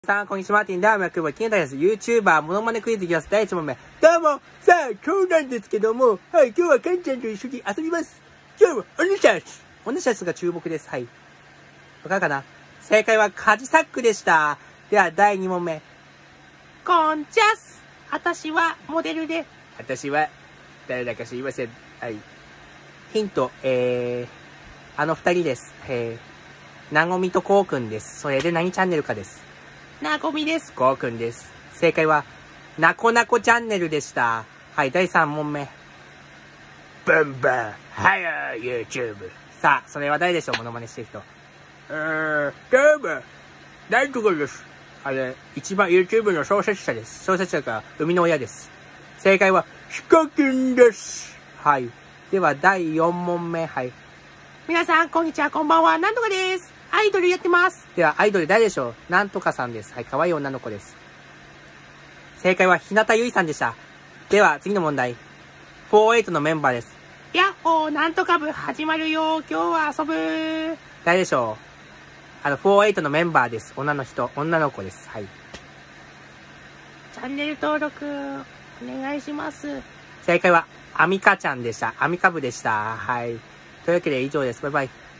さん、こんにちは。どうも、くぼきんたです。YouTuber、モノマネクイズいきます。第1問目。どうも、さあ、今日なんですけども、はい、今日はかんちゃんと一緒に遊びます。今日は、おねしゃす。おねしゃすが注目です。はい。わかるかな？正解は、カジサックでした。では、第2問目。こんちゃす。私は、モデルで。私は、誰だか知りません。はい。ヒント、あの二人です。なごみとこうくんです。それで何チャンネルかです。なごみです。こうくんです。正解は、なこなこチャンネルでした。はい、第3問目。バンバン、はや、YouTube。さあ、それは誰でしょう、モノマネしてる人。どうも、なんとかです。あれ、一番 YouTube の創設者です。創設者が生みの親です。正解は、ヒカキンです。はい。では、第4問目。はい。皆さん、こんにちは、こんばんは、なんとかです。アイドルやってます。では、アイドル誰でしょう？なんとかさんです。はい、可愛い女の子です。正解は、日向ゆいさんでした。では、次の問題。48のメンバーです。やっほー、なんとか部始まるよ。今日は遊ぶ。誰でしょう？48のメンバーです。女の子です。はい。チャンネル登録、お願いします。正解は、アミカちゃんでした。アミカ部でした。はい。というわけで以上です。バイバイ。